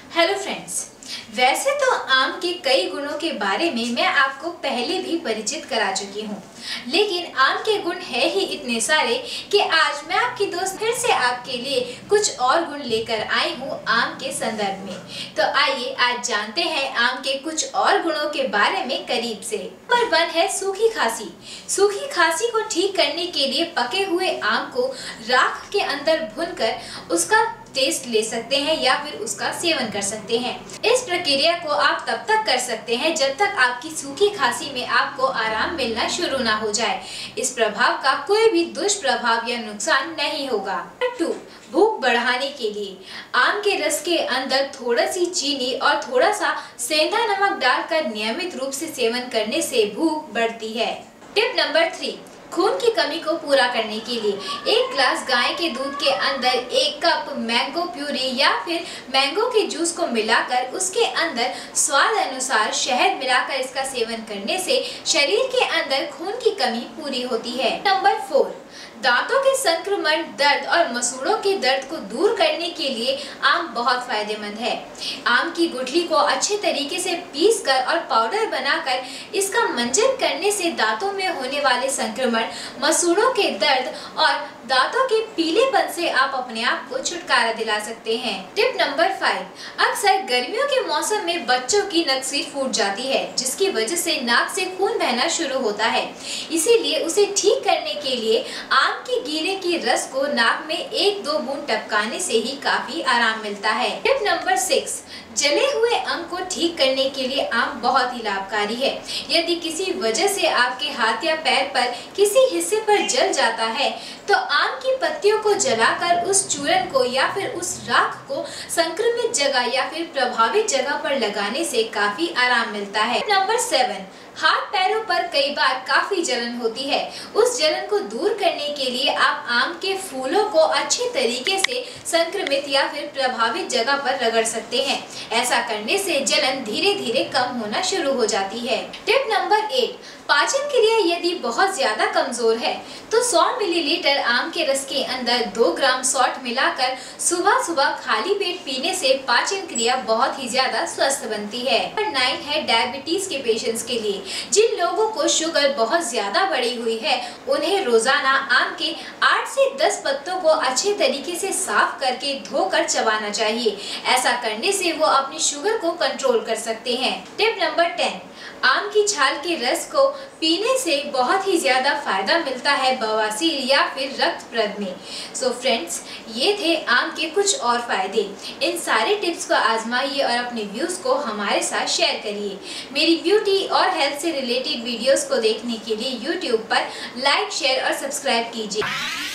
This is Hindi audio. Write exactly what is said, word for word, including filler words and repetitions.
हेलो फ्रेंड्स, वैसे तो आम के कई गुणों के बारे में मैं आपको पहले भी परिचित करा चुकी हूँ, लेकिन आम के गुण है ही इतने सारे कि आज मैं आपकी दोस्त फिर से आपके लिए कुछ और गुण लेकर आई हूँ आम के संदर्भ में। तो आइए आज जानते हैं आम के कुछ और गुणों के बारे में करीब से। नंबर वन है सूखी खांसी। सूखी खांसी को ठीक करने के लिए पके हुए आम को राख के अंदर भूनकर उसका टेस्ट ले सकते हैं या फिर उसका सेवन कर सकते हैं। इस प्रक्रिया को आप तब तक कर सकते हैं जब तक आपकी सूखी खांसी में आपको आराम मिलना शुरू ना हो जाए। इस प्रभाव का कोई भी दुष्प्रभाव या नुकसान नहीं होगा। नंबर टू, भूख बढ़ाने के लिए आम के रस के अंदर थोड़ा सी चीनी और थोड़ा सा सेंधा नमक डालकर नियमित रूप से सेवन करने से भूख बढ़ती है। टिप नंबर थ्री, खून की कमी को पूरा करने के लिए एक ग्लास गाय के दूध के अंदर एक कप मैंगो प्यूरी या फिर मैंगो के जूस को मिलाकर उसके अंदर स्वाद अनुसार शहद मिलाकर इसका सेवन करने से शरीर के अंदर खून की कमी पूरी होती है। नंबर फोर, दांतों के संक्रमण, दर्द और मसूड़ों के दर्द को दूर करने के लिए आम बहुत फायदेमंद है। आम की गुठली को अच्छे तरीके से पीसकर और पाउडर बनाकर इसका मंजन करने से दांतों में होने वाले संक्रमण, मसूड़ों के दर्द और दांतों के पीलेपन से आप अपने आप को छुटकारा दिला सकते हैं। टिप नंबर फाइव, अक्सर गर्मियों के मौसम में बच्चों की नकसीर फूट जाती है, जिसकी वजह से नाक से खून बहना शुरू होता है। इसीलिए उसे ठीक करने के लिए आम के गीले की रस को नाक में एक दो बूंद टपकाने से ही काफी आराम मिलता है। टिप नंबर सिक्स, जले हुए अंग को ठीक करने के लिए आम बहुत ही लाभकारी है। यदि किसी वजह से आपके हाथ या पैर पर किसी हिस्से पर जल जाता है तो आम की पत्तियों को जलाकर उस चूर्ण को या फिर उस राख को संक्रमित जगह या फिर प्रभावित जगह पर लगाने से काफी आराम मिलता है। नंबर सेवन, हाथ पैरों पर कई बार काफी जलन होती है। उस जलन को दूर करने के लिए आप आम के फूलों को अच्छे तरीके से संक्रमित या फिर प्रभावित जगह पर रगड़ सकते हैं। ऐसा करने से जलन धीरे धीरे कम होना शुरू हो जाती है। टिप नंबर एट, पाचन क्रिया यदि बहुत ज्यादा कमजोर है तो सौ मिलीलीटर आम के रस के अंदर दो ग्राम सॉल्ट मिलाकर सुबह सुबह खाली पेट पीने से पाचन क्रिया बहुत ही ज्यादा स्वस्थ बनती है। नंबर नाइन है डायबिटीज के पेशेंट्स के लिए। जिन लोगों को शुगर बहुत ज्यादा बढ़ी हुई है उन्हें रोजाना आम के आठ से दस पत्तों को अच्छे तरीके से साफ करके धोकर चबाना चाहिए। ऐसा करने से वो अपनी शुगर को कंट्रोल कर सकते हैं। टिप नंबर टेन, आम की छाल के रस को पीने से बहुत ही ज्यादा फायदा मिलता है बवासीर या फिर रक्तप्रद में। सो फ्रेंड्स, ये थे आम के कुछ और फायदे। इन सारे टिप्स को आजमाइए और अपने व्यूज को हमारे साथ शेयर करिए। मेरी ब्यूटी और हेल्थ से रिलेटेड वीडियोस को देखने के लिए यूट्यूब पर लाइक, शेयर और सब्सक्राइब कीजिए।